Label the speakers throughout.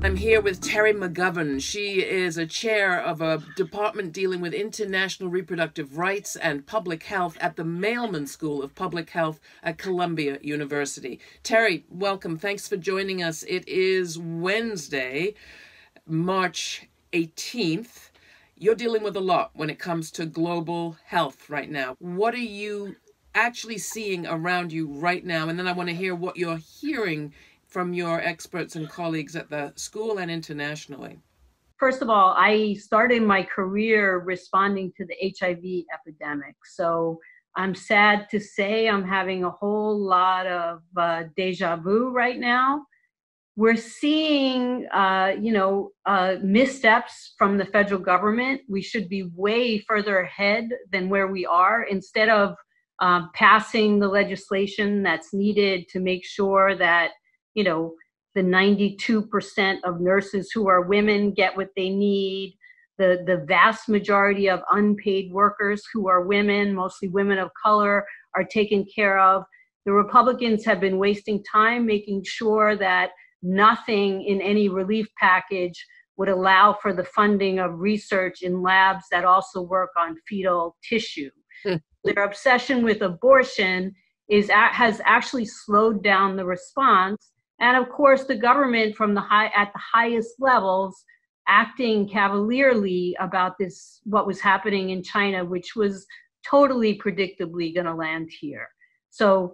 Speaker 1: I'm here with Terry McGovern. She is a chair of a department dealing with international reproductive rights and public health at the Mailman School of Public Health at Columbia University. Terry, welcome. Thanks for joining us. It is Wednesday, March 18th. You're dealing with a lot when it comes to global health right now. What are you actually seeing around you right now? And then I want to hear what you're hearing from your experts and colleagues at the school and internationally.
Speaker 2: First of all, I started my career responding to the HIV epidemic. So I'm sad to say I'm having a whole lot of deja vu right now. We're seeing, missteps from the federal government. We should be way further ahead than where we are. Instead of passing the legislation that's needed to make sure that the 92% of nurses who are women get what they need, the vast majority of unpaid workers who are women, mostly women of color, are taken care of. The Republicans have been wasting time making sure that nothing in any relief package would allow for the funding of research in labs that also work on fetal tissue. Their obsession with abortion has actually slowed down the response. And of course, the government at the highest levels acting cavalierly about what was happening in China, which was totally predictably going to land here. So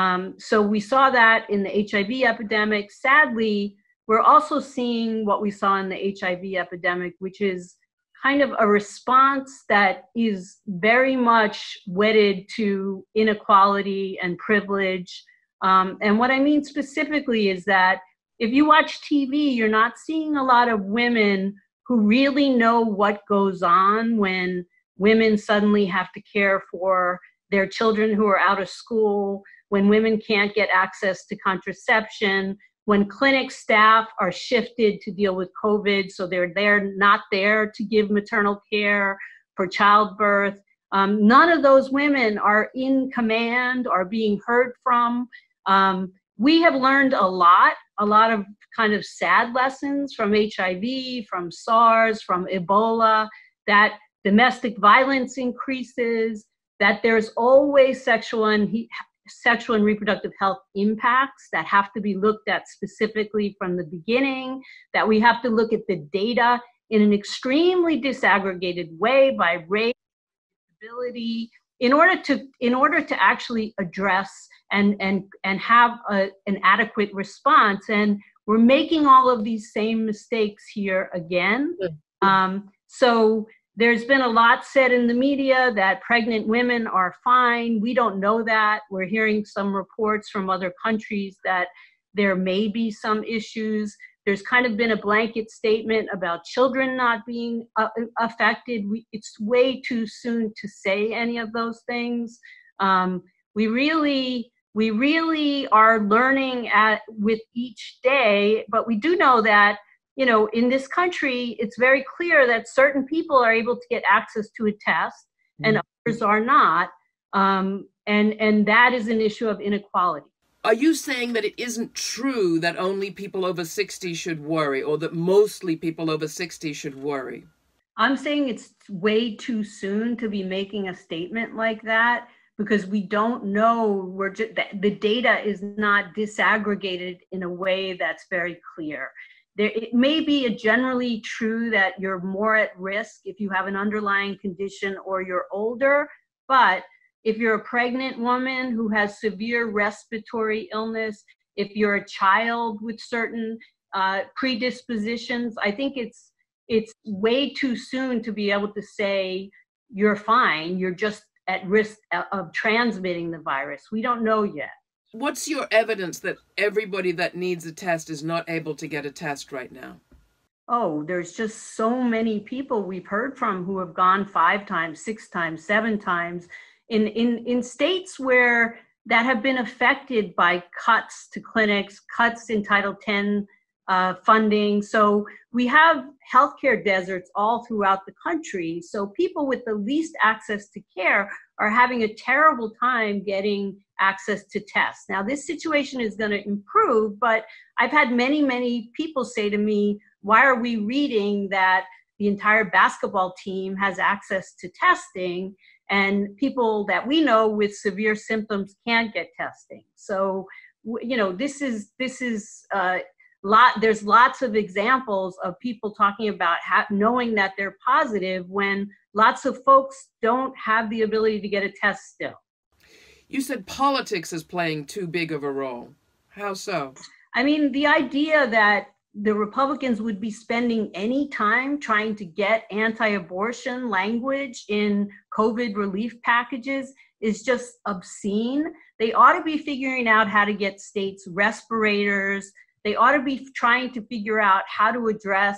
Speaker 2: we saw that in the HIV epidemic. Sadly, we're also seeing what we saw in the HIV epidemic, which is kind of a response that is very much wedded to inequality and privilege. And what I mean specifically is that if you watch TV, you're not seeing a lot of women who really know what goes on when women suddenly have to care for their children who are out of school, when women can't get access to contraception, when clinic staff are shifted to deal with COVID, so they're not there to give maternal care for childbirth. None of those women are in command or being heard from. We have learned a lot of kind of sad lessons from HIV, from SARS, from Ebola, that domestic violence increases, that there's always sexual and reproductive health impacts that have to be looked at specifically from the beginning, that we have to look at the data in an extremely disaggregated way by race, disability, in order to actually address and have an adequate response. And we're making all of these same mistakes here again. So there's been a lot said in the media that pregnant women are fine. We don't know that. We're hearing some reports from other countries that there may be some issues. There's kind of been a blanket statement about children not being affected. It's way too soon to say any of those things. We really are learning with each day, but we do know that in this country, it's very clear that certain people are able to get access to a test and others are not. And that is an issue of inequality.
Speaker 1: Are you saying that it isn't true that only people over 60 should worry, or that mostly people over 60 should worry?
Speaker 2: I'm saying it's way too soon to be making a statement like that, because we don't know, the data is not disaggregated in a way that's very clear. It may be generally true that you're more at risk if you have an underlying condition or you're older, but if you're a pregnant woman who has severe respiratory illness, if you're a child with certain predispositions, I think it's way too soon to be able to say you're fine, you're just at risk of transmitting the virus. We don't know yet.
Speaker 1: What's your evidence that everybody that needs a test is not able to get a test right now?
Speaker 2: Oh, there's just so many people we've heard from who have gone 5 times, 6 times, 7 times in states where that have been affected by cuts to clinics, cuts in Title X funding. So we have healthcare deserts all throughout the country. So people with the least access to care are having a terrible time getting access to tests. Now, this situation is going to improve, but I've had many, many people say to me, why are we reading that the entire basketball team has access to testing and people that we know with severe symptoms can't get testing? So, you know, this is there's lots of examples of people talking about knowing that they're positive when lots of folks don't have the ability to get a test still.
Speaker 1: You said politics is playing too big of a role. How so?
Speaker 2: I mean, the idea that the Republicans would be spending any time trying to get anti-abortion language in COVID relief packages is just obscene. They ought to be figuring out how to get states respirators. They ought to be trying to figure out how to address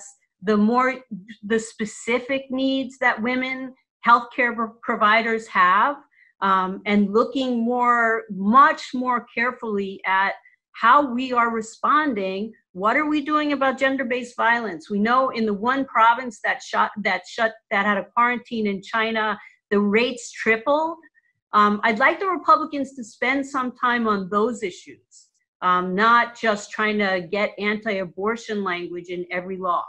Speaker 2: the specific needs that women healthcare providers have, and looking much more carefully at how we are responding. What are we doing about gender-based violence? We know in the one province that had a quarantine in China, the rates tripled. I'd like the Republicans to spend some time on those issues, not just trying to get anti-abortion language in every law.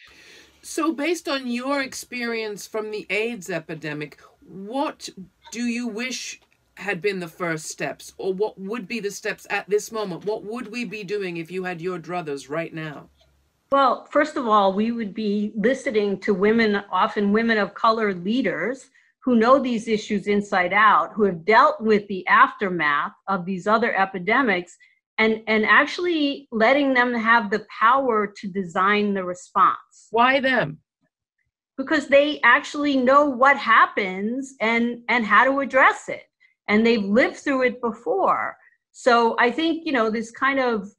Speaker 1: So based on your experience from the AIDS epidemic, what do you wish had been the first steps, or what would be the steps at this moment? What would we be doing if you had your druthers right now?
Speaker 2: Well, first of all, we would be listening to women, often women of color leaders, who know these issues inside out, who have dealt with the aftermath of these other epidemics, and actually letting them have the power to design the response.
Speaker 1: Why them?
Speaker 2: Because they actually know what happens and how to address it. And they've lived through it before. So I think, this kind of,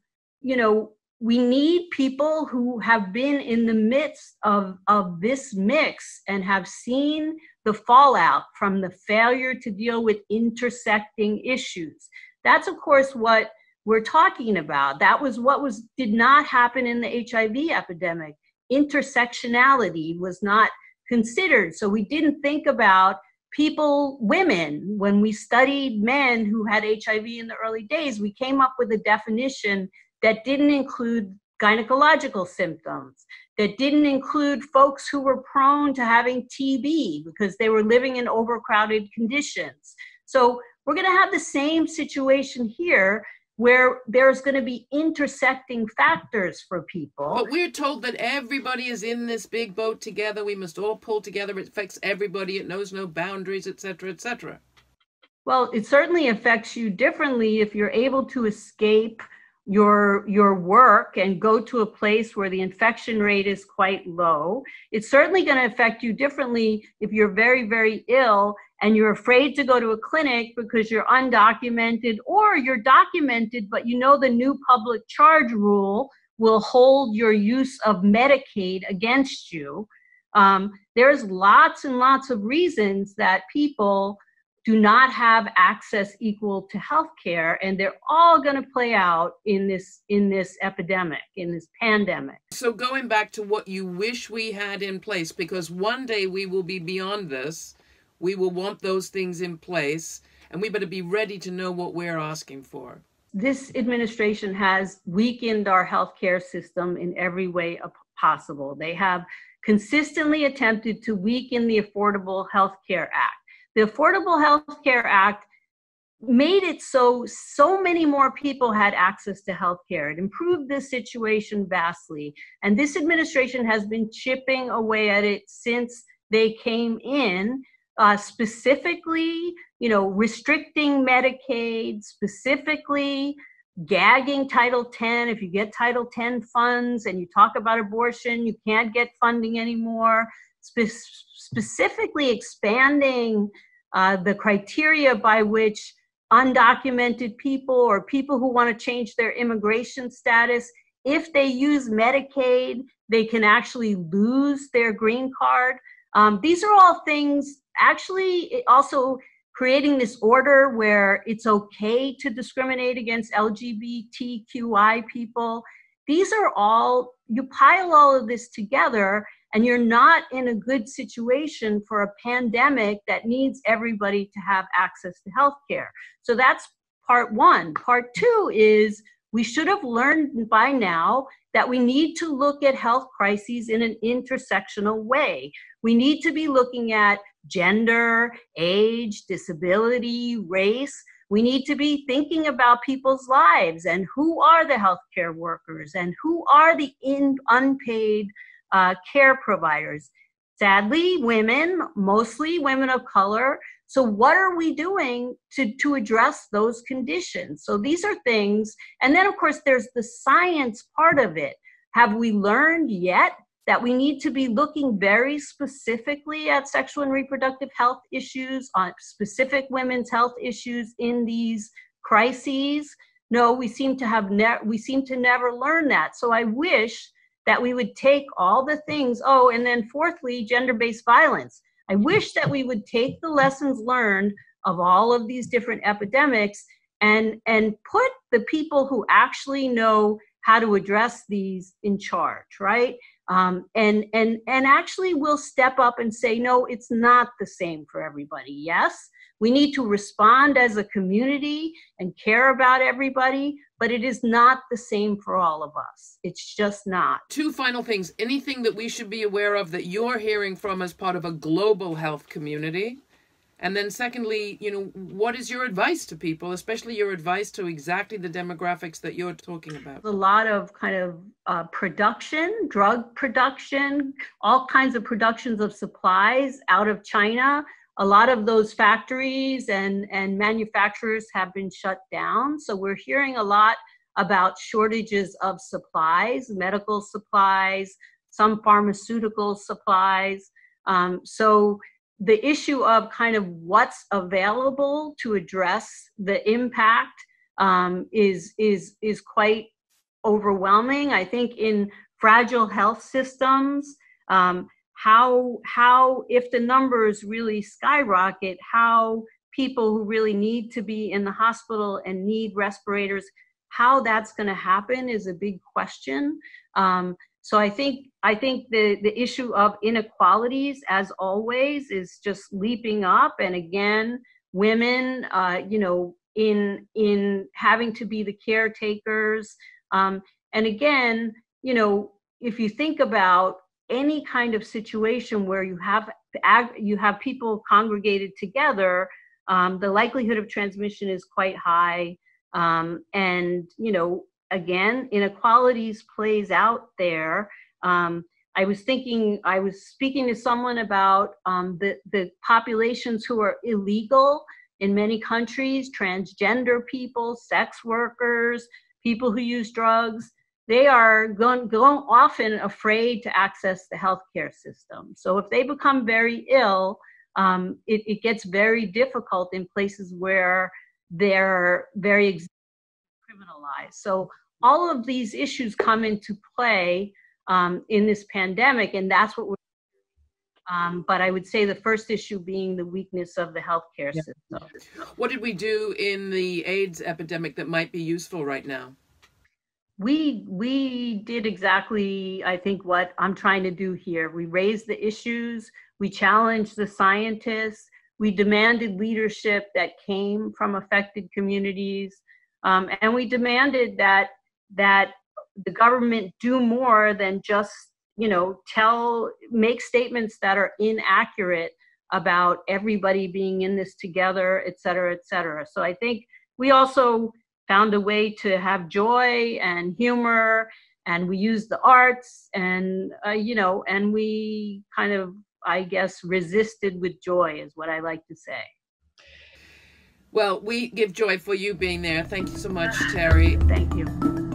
Speaker 2: we need people who have been in the midst of this mix and have seen the fallout from the failure to deal with intersecting issues. That's, of course, what we're talking about. That was what did not happen in the HIV epidemic. Intersectionality was not considered. So we didn't think about women. When we studied men who had HIV in the early days, we came up with a definition that didn't include gynecological symptoms, that didn't include folks who were prone to having TB because they were living in overcrowded conditions. So we're going to have the same situation here, where there's going to be intersecting factors for people.
Speaker 1: But we're told that everybody is in this big boat together. We must all pull together. It affects everybody. It knows no boundaries, et cetera, et cetera.
Speaker 2: Well, it certainly affects you differently if you're able to escape your work and go to a place where the infection rate is quite low. It's certainly going to affect you differently if you're very, very ill and you're afraid to go to a clinic because you're undocumented, or you're documented, but the new public charge rule will hold your use of Medicaid against you. There's lots and lots of reasons that people do not have access equal to healthcare, and they're all going to play out in this epidemic, in this pandemic.
Speaker 1: So going back to what you wish we had in place, because one day we will be beyond this, we will want those things in place, and we better be ready to know what we're asking for.
Speaker 2: This administration has weakened our healthcare system in every way possible. They have consistently attempted to weaken the Affordable Health Care Act. The Affordable Health Care Act made it so many more people had access to health care. It improved the situation vastly. And this administration has been chipping away at it since they came in, specifically, restricting Medicaid, specifically gagging Title X. If you get Title X funds and you talk about abortion, you can't get funding anymore. Specifically expanding the criteria by which undocumented people or people who want to change their immigration status, if they use Medicaid, they can actually lose their green card. These are all things, actually also creating this order where it's okay to discriminate against LGBTQI people. These are all, you pile all of this together, And you're not in a good situation for a pandemic that needs everybody to have access to healthcare. So that's part one. Part two is we should have learned by now that we need to look at health crises in an intersectional way. We need to be looking at gender, age, disability, race. We need to be thinking about people's lives and who are the healthcare workers and who are the unpaid care providers. Sadly, women, mostly women of color. So what are we doing to address those conditions? So these are things, and then of course there's the science part of it. Have we learned yet that we need to be looking very specifically at sexual and reproductive health issues, on specific women's health issues in these crises? No, we seem to never learn that. So I wish that we would take all the things, and then fourthly, gender-based violence. I wish that we would take the lessons learned of all of these different epidemics and put the people who actually know how to address these in charge, right? And actually will step up and say, no, it's not the same for everybody. Yes, we need to respond as a community and care about everybody, but it is not the same for all of us. It's just not.
Speaker 1: Two final things. Anything that we should be aware of that you're hearing from as part of a global health community? And then secondly, what is your advice to people, especially your advice to exactly the demographics that you're talking about?
Speaker 2: A lot of kind of production, drug production, all kinds of productions of supplies out of China. A lot of those factories and manufacturers have been shut down. So we're hearing a lot about shortages of supplies, medical supplies, some pharmaceutical supplies. So the issue of kind of what's available to address the impact is quite overwhelming. I think in fragile health systems, how if the numbers really skyrocket, how people who really need to be in the hospital and need respirators, how that's going to happen is a big question. So I think the issue of inequalities, as always, is just leaping up. And again, women, in having to be the caretakers. And again, if you think about any kind of situation where you have people congregated together, the likelihood of transmission is quite high. And again, inequalities plays out there. I was speaking to someone about the populations who are illegal in many countries, transgender people, sex workers, people who use drugs. They are going often afraid to access the healthcare system. So if they become very ill, it gets very difficult in places where they're very criminalized. So all of these issues come into play in this pandemic, and that's what we're but I would say the first issue being the weakness of the healthcare system.
Speaker 1: What did we do in the AIDS epidemic that might be useful right now?
Speaker 2: We did exactly, I think, what I'm trying to do here. We raised the issues, we challenged the scientists, we demanded leadership that came from affected communities, and we demanded that the government do more than just, make statements that are inaccurate about everybody being in this together, et cetera, et cetera. So I think we also found a way to have joy and humor, and we used the arts, and and we kind of, I guess, resisted with joy is what I like to say.
Speaker 1: Well, we give joy for you being there. Thank you so much, Terry.
Speaker 2: Thank you.